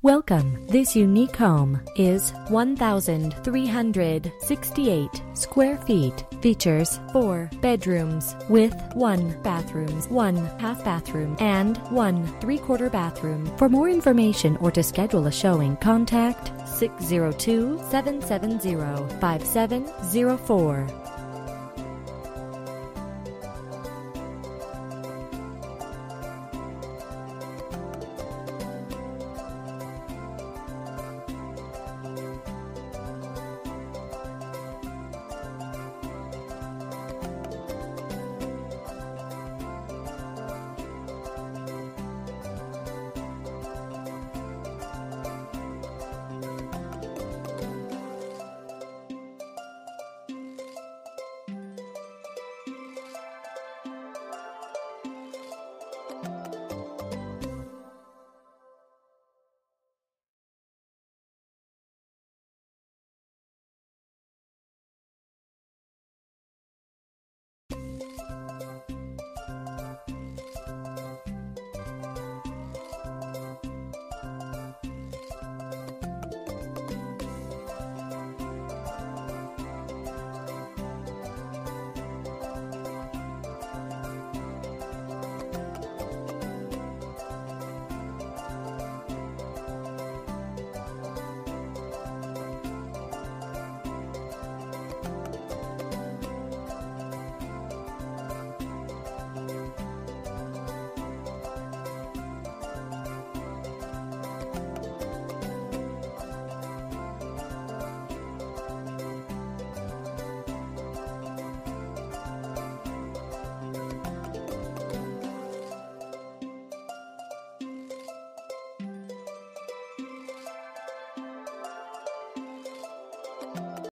Welcome. This unique home is 1,368 square feet. Features 4 bedrooms with 1 bathroom, 1 half bathroom, and 1 3/4 bathroom. For more information or to schedule a showing, contact 602-770-5704.